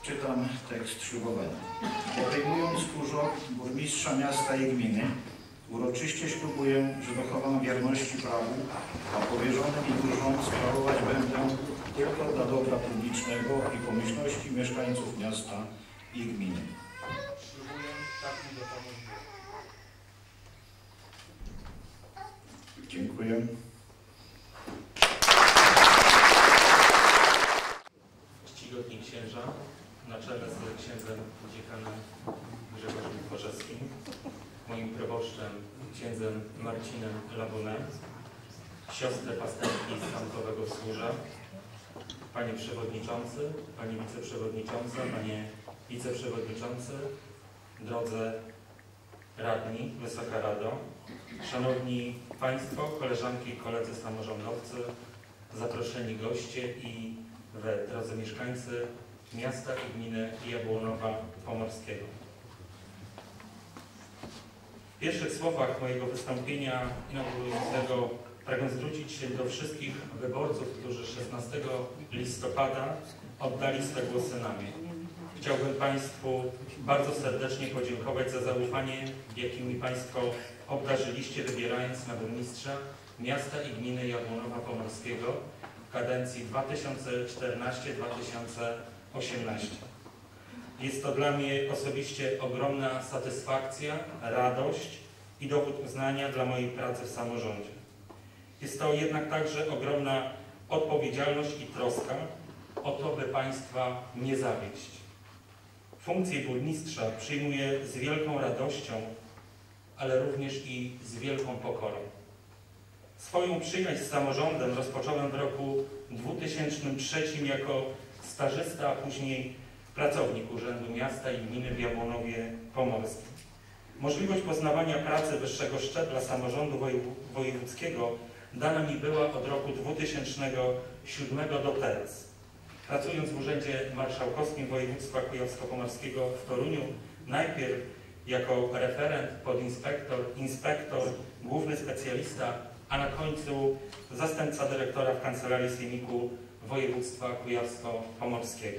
Czytam tekst ślubowania. Podejmując urząd burmistrza miasta i gminy, uroczyście ślubuję, że dochowam wierności prawu, a powierzony mi urząd sprawować będę tylko dla dobra publicznego i pomyślności mieszkańców miasta i gminy. Ślubuję, tak mi dopomóż Bóg. Dziękuję. Czcigodni księża, na czele z księdzem dziekanem Grzegorzem Tworzewskim, moim proboszczem, księdzem Marcinem Labonem, siostrę pasterki z Sankowego Wzgórza, panie przewodniczący, pani wiceprzewodnicząca, panie wiceprzewodniczący, drodzy radni, Wysoka Rado, szanowni państwo, koleżanki i koledzy samorządowcy, zaproszeni goście i wy, drodzy mieszkańcy miasta i gminy Jabłonowa Pomorskiego. W pierwszych słowach mojego wystąpienia inaugurującego pragnę zwrócić się do wszystkich wyborców, którzy 16 listopada oddali swe głosy na mnie. Chciałbym Państwu bardzo serdecznie podziękować za zaufanie, jakim mi Państwo obdarzyliście, wybierając na burmistrza miasta i gminy Jabłonowa Pomorskiego w kadencji 2014-2018. Jest to dla mnie osobiście ogromna satysfakcja, radość i dowód uznania dla mojej pracy w samorządzie. Jest to jednak także ogromna odpowiedzialność i troska o to, by Państwa nie zawieść. Funkcję burmistrza przyjmuję z wielką radością, ale również i z wielką pokorą. Swoją przyjaźń z samorządem rozpocząłem w roku 2003 jako stażysta, a później pracownik Urzędu Miasta i Gminy w Jabłonowie Pomorskim. Możliwość poznawania pracy wyższego szczebla samorządu wojewódzkiego dana mi była od roku 2007 do teraz. Pracując w Urzędzie Marszałkowskim Województwa Kujawsko-Pomorskiego w Toruniu, najpierw jako referent, podinspektor, inspektor, główny specjalista, a na końcu zastępca dyrektora w Kancelarii Sejmiku Województwa Kujawsko-Pomorskiego.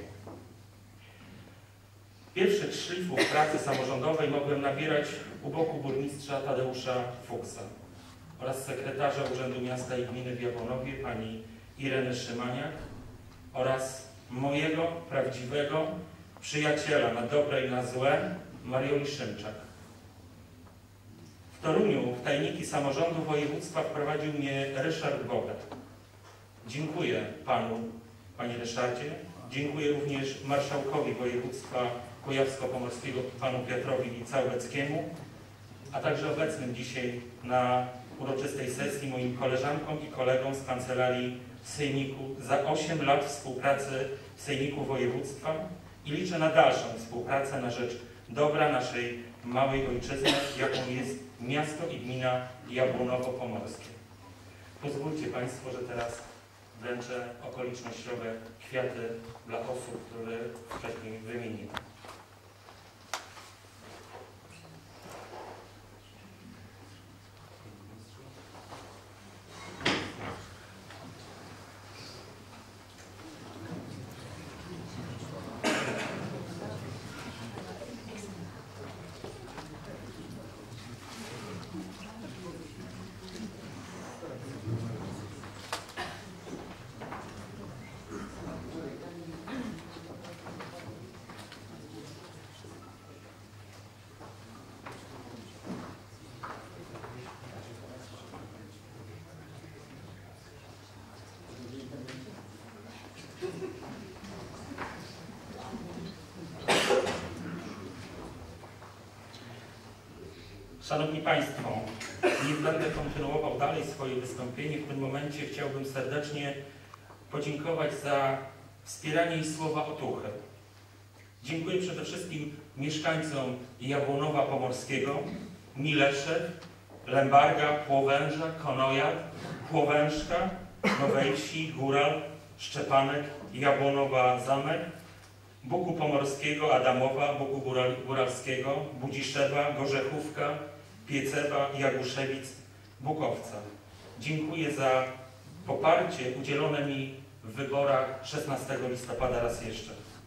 Pierwszych szlifów pracy samorządowej mogłem nabierać u boku burmistrza Tadeusza Fuksa oraz sekretarza Urzędu Miasta i Gminy w Jabłonowie pani Ireny Szymaniak oraz mojego prawdziwego przyjaciela na dobre i na złe Marioli Szymczak. W Toruniu w tajniki samorządu województwa wprowadził mnie Ryszard Bogat. Dziękuję panu, panie Ryszardzie. Dziękuję również marszałkowi województwa kujawsko-pomorskiego, panu Piotrowi Całbeckiemu, a także obecnym dzisiaj na uroczystej sesji moim koleżankom i kolegom z Kancelarii Sejmiku za 8 lat współpracy w Sejmiku Województwa i liczę na dalszą współpracę na rzecz dobra naszej małej ojczyzny, jaką jest miasto i gmina Jabłonowo-Pomorskie. Pozwólcie Państwo, że teraz wręczę okolicznościowe kwiaty dla osób, które wcześniej wymieniłem. Szanowni Państwo, nie będę kontynuował dalej swoje wystąpienie. W tym momencie chciałbym serdecznie podziękować za wspieranie i słowa otuchy. Dziękuję przede wszystkim mieszkańcom Jabłonowa Pomorskiego, Mileszew, Lębarga, Płowęża, Konojat, Płowężka, Nowej Wsi, Góral, Szczepanek, Jabłonowa Zamek, Buku Pomorskiego, Adamowa, Buku Góralskiego, Budziszewa, Gorzechówka, Piecewa, Jaguszewic, Bukowca. Dziękuję za poparcie udzielone mi w wyborach 16 listopada raz jeszcze.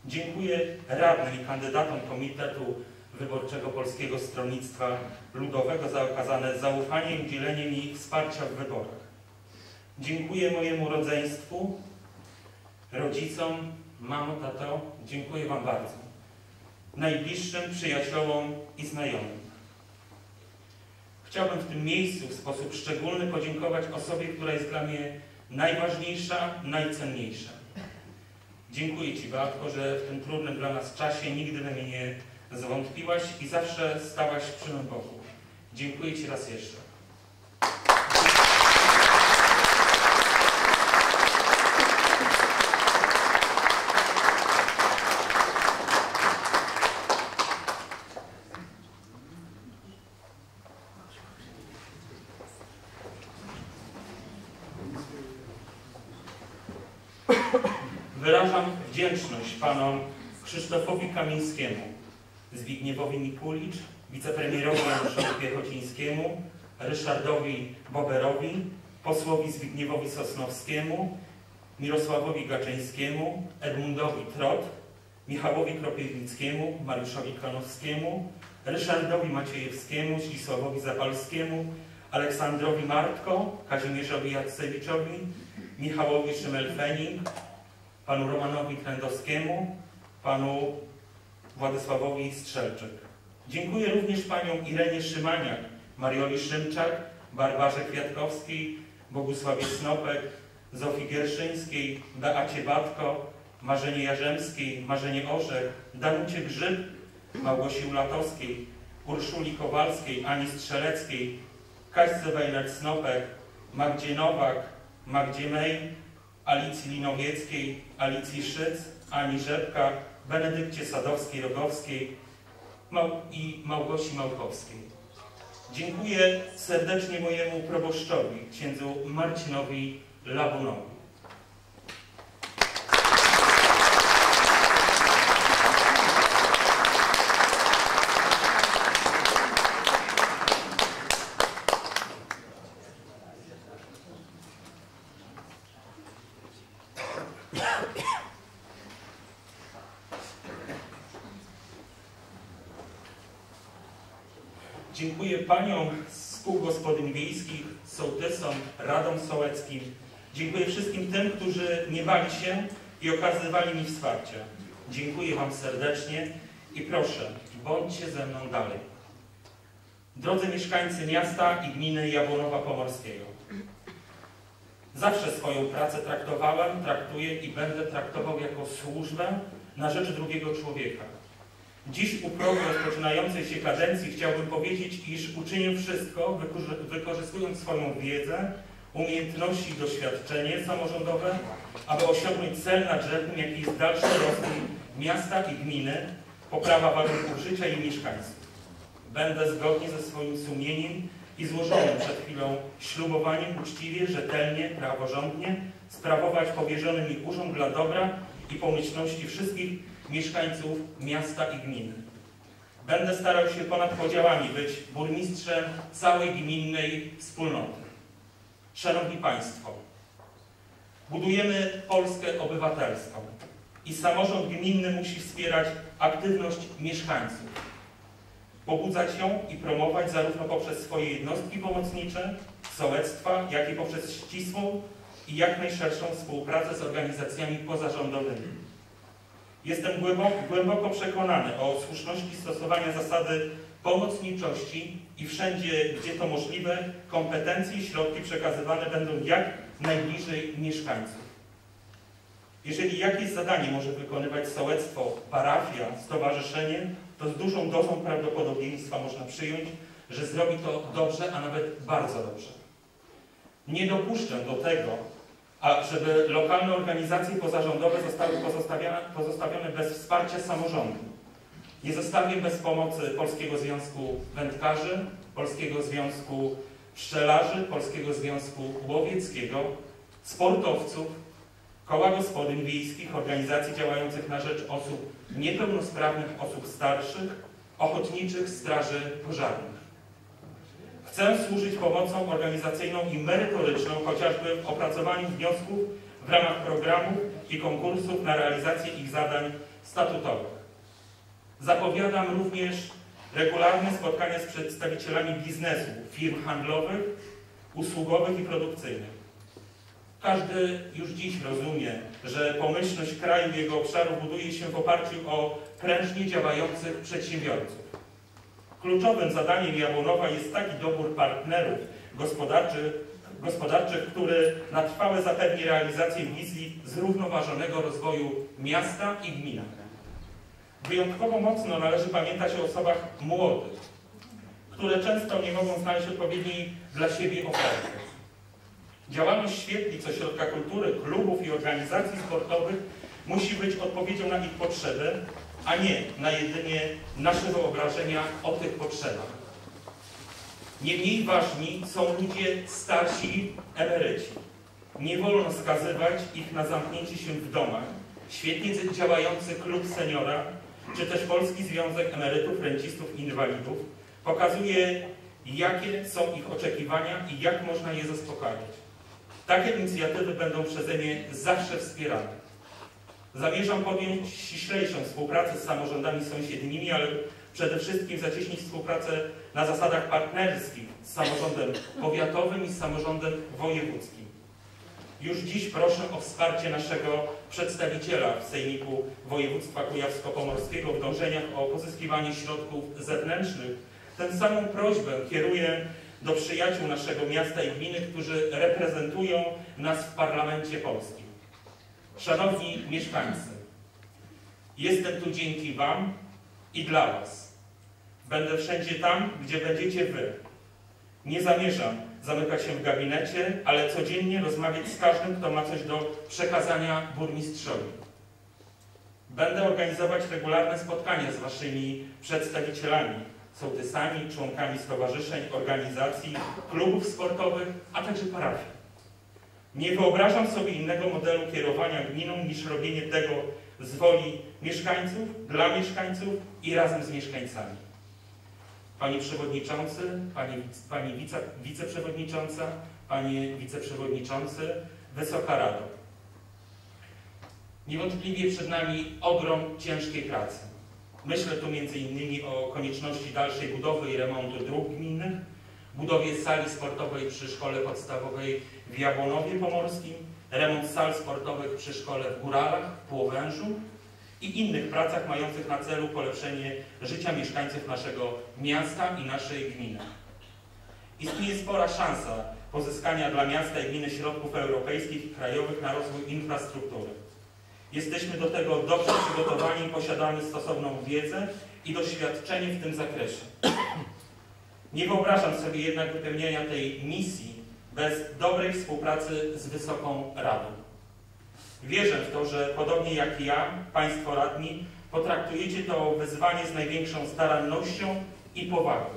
Dziękuję radnym i kandydatom Komitetu Wyborczego Polskiego Stronnictwa Ludowego za okazane zaufanie i udzielenie mi wsparcia w wyborach. Dziękuję mojemu rodzeństwu, rodzicom, mamo, tato, dziękuję wam bardzo. Najbliższym przyjaciołom i znajomym. Chciałbym w tym miejscu w sposób szczególny podziękować osobie, która jest dla mnie najważniejsza, najcenniejsza. Dziękuję Ci, Beatko, że w tym trudnym dla nas czasie nigdy we mnie nie zwątpiłaś i zawsze stałaś przy mym boku. Dziękuję Ci raz jeszcze. Wyrażam wdzięczność panom Krzysztofowi Kamińskiemu, Zbigniewowi Mikulicz, wicepremierowi Januszowi Piechocińskiemu, Ryszardowi Boberowi, posłowi Zbigniewowi Sosnowskiemu, Mirosławowi Gaczyńskiemu, Edmundowi Trot, Michałowi Kropiewnickiemu, Mariuszowi Klanowskiemu, Ryszardowi Maciejewskiemu, Zdzisławowi Zapalskiemu, Aleksandrowi Martko, Kazimierzowi Jacewiczowi, Michałowi Szymel-Fening, panu Romanowi Krędowskiemu, panu Władysławowi Strzelczyk. Dziękuję również paniom Irenie Szymaniak, Marioli Szymczak, Barbarze Kwiatkowskiej, Bogusławie Snopek, Zofii Gierszyńskiej, Beacie Batko, Marzenie Jarzemskiej, Marzenie Orzech, Danucie Grzyb, Małgosi Ulatowskiej, Urszuli Kowalskiej, Ani Strzeleckiej, Kaśce Wejnert-Snopek, Magdzie Nowak, Magdzie Mej, Alicji Linowieckiej, Alicji Szyc, Ani Rzepka, Benedykcie Sadowskiej-Rogowskiej i Małgosi Małkowskiej. Dziękuję serdecznie mojemu proboszczowi, księdzu Marcinowi Labunowi. Dziękuję paniom z kół gospodyń wiejskich, sołtysom, radom sołeckim. Dziękuję wszystkim tym, którzy nie bali się i okazywali mi wsparcie. Dziękuję wam serdecznie i proszę, bądźcie ze mną dalej. Drodzy mieszkańcy miasta i gminy Jabłonowa Pomorskiego, zawsze swoją pracę traktowałem, traktuję i będę traktował jako służbę na rzecz drugiego człowieka. Dziś u progu rozpoczynającej się kadencji chciałbym powiedzieć, iż uczynię wszystko, wykorzystując swoją wiedzę, umiejętności i doświadczenie samorządowe, aby osiągnąć cel nadrzędny, jaki jest dalszy rozwój miasta i gminy, poprawa warunków życia i mieszkańców. Będę zgodnie ze swoim sumieniem i złożonym przed chwilą ślubowaniem uczciwie, rzetelnie, praworządnie sprawować powierzony mi urząd dla dobra i pomyślności wszystkich mieszkańców miasta i gminy. Będę starał się ponad podziałami być burmistrzem całej gminnej wspólnoty. Szanowni Państwo, budujemy Polskę obywatelską i samorząd gminny musi wspierać aktywność mieszkańców, pobudzać ją i promować zarówno poprzez swoje jednostki pomocnicze, sołectwa, jak i poprzez ścisłą i jak najszerszą współpracę z organizacjami pozarządowymi. Jestem głęboko przekonany o słuszności stosowania zasady pomocniczości i wszędzie, gdzie to możliwe, kompetencje i środki przekazywane będą jak najbliżej mieszkańców. Jeżeli jakieś zadanie może wykonywać sołectwo, parafia, stowarzyszenie, to z dużą dozą prawdopodobieństwa można przyjąć, że zrobi to dobrze, a nawet bardzo dobrze. Nie dopuszczę do tego, żeby lokalne organizacje pozarządowe zostały pozostawione bez wsparcia samorządu. Nie zostawię bez pomocy Polskiego Związku Wędkarzy, Polskiego Związku Pszczelarzy, Polskiego Związku Łowieckiego, sportowców, koła gospodyń wiejskich, organizacji działających na rzecz osób niepełnosprawnych, osób starszych, ochotniczych straży pożarnych. Chcę służyć pomocą organizacyjną i merytoryczną, chociażby w opracowaniu wniosków w ramach programów i konkursów na realizację ich zadań statutowych. Zapowiadam również regularne spotkania z przedstawicielami biznesu, firm handlowych, usługowych i produkcyjnych. Każdy już dziś rozumie, że pomyślność kraju i jego obszaru buduje się w oparciu o prężnie działających przedsiębiorców. Kluczowym zadaniem Jabłonowa jest taki dobór partnerów gospodarczych, który na trwałe zapewni realizację wizji zrównoważonego rozwoju miasta i gminy. Wyjątkowo mocno należy pamiętać o osobach młodych, które często nie mogą znaleźć odpowiedniej dla siebie oferty. Działalność świetlic, ośrodka kultury, klubów i organizacji sportowych musi być odpowiedzią na ich potrzeby, a nie na jedynie nasze wyobrażenia o tych potrzebach. Nie mniej ważni są ludzie starsi, emeryci. Nie wolno skazywać ich na zamknięcie się w domach. Świetnie działający klub seniora, czy też Polski Związek Emerytów, Rencistów i Inwalidów pokazuje, jakie są ich oczekiwania i jak można je zaspokajać. Takie inicjatywy będą przeze mnie zawsze wspierane. Zamierzam podjąć ściślejszą współpracę z samorządami sąsiednimi, ale przede wszystkim zacieśnić współpracę na zasadach partnerskich z samorządem powiatowym i z samorządem wojewódzkim. Już dziś proszę o wsparcie naszego przedstawiciela w Sejmiku Województwa Kujawsko-Pomorskiego w dążeniach o pozyskiwanie środków zewnętrznych. Tę samą prośbę kieruję do przyjaciół naszego miasta i gminy, którzy reprezentują nas w parlamencie polskim. Szanowni mieszkańcy, jestem tu dzięki Wam i dla Was. Będę wszędzie tam, gdzie będziecie Wy. Nie zamierzam zamykać się w gabinecie, ale codziennie rozmawiać z każdym, kto ma coś do przekazania burmistrzowi. Będę organizować regularne spotkania z Waszymi przedstawicielami, sołtysami, członkami stowarzyszeń, organizacji, klubów sportowych, a także parafii. Nie wyobrażam sobie innego modelu kierowania gminą niż robienie tego z woli mieszkańców, dla mieszkańców i razem z mieszkańcami. Panie Przewodniczący, Pani Wiceprzewodnicząca, Panie Wiceprzewodniczący, Wysoka Rado. Niewątpliwie przed nami ogrom ciężkiej pracy. Myślę tu m.in. o konieczności dalszej budowy i remontu dróg gminnych, budowie sali sportowej przy Szkole Podstawowej w Jabłonowie Pomorskim, remont sal sportowych przy Szkole w Góralach, w Płowężu i innych pracach mających na celu polepszenie życia mieszkańców naszego miasta i naszej gminy. Istnieje spora szansa pozyskania dla miasta i gminy środków europejskich i krajowych na rozwój infrastruktury. Jesteśmy do tego dobrze przygotowani, posiadamy stosowną wiedzę i doświadczenie w tym zakresie. Nie wyobrażam sobie jednak wypełniania tej misji bez dobrej współpracy z Wysoką Radą. Wierzę w to, że podobnie jak ja, Państwo radni, potraktujecie to wyzwanie z największą starannością i powagą.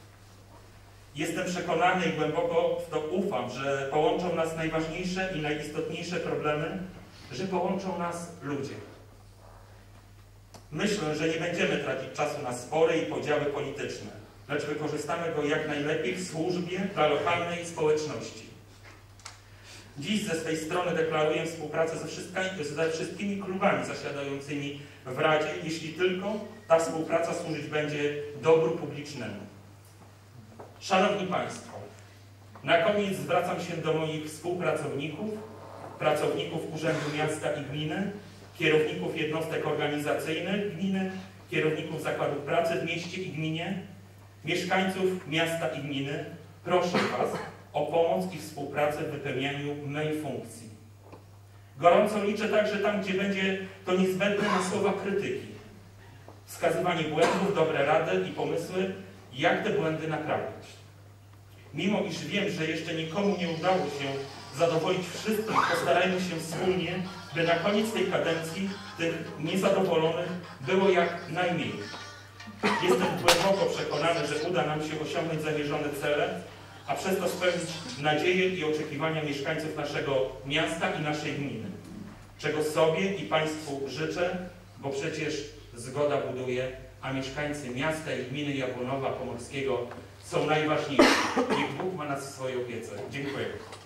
Jestem przekonany i głęboko w to ufam, że połączą nas najważniejsze i najistotniejsze problemy, że połączą nas ludzie. Myślę, że nie będziemy tracić czasu na spory i podziały polityczne, lecz wykorzystamy go jak najlepiej w służbie dla lokalnej społeczności. Dziś ze swej strony deklaruję współpracę ze wszystkimi klubami zasiadającymi w Radzie, jeśli tylko ta współpraca służyć będzie dobru publicznemu. Szanowni Państwo, na koniec zwracam się do moich współpracowników, pracowników Urzędu Miasta i Gminy, kierowników jednostek organizacyjnych gminy, kierowników zakładów pracy w mieście i gminie, mieszkańców miasta i gminy. Proszę Was o pomoc i współpracę w wypełnianiu mej funkcji. Gorąco liczę także tam, gdzie będzie to niezbędne na słowa krytyki. Wskazywanie błędów, dobre rady i pomysły, jak te błędy naprawiać. Mimo iż wiem, że jeszcze nikomu nie udało się zadowolić wszystkich, postarajmy się wspólnie, by na koniec tej kadencji tych niezadowolonych było jak najmniej. Jestem głęboko przekonany, że uda nam się osiągnąć zamierzone cele, a przez to spełnić nadzieje i oczekiwania mieszkańców naszego miasta i naszej gminy. Czego sobie i Państwu życzę, bo przecież zgoda buduje, a mieszkańcy miasta i gminy Jabłonowa Pomorskiego są najważniejsi. Niech Bóg ma nas w swojej opiece. Dziękuję.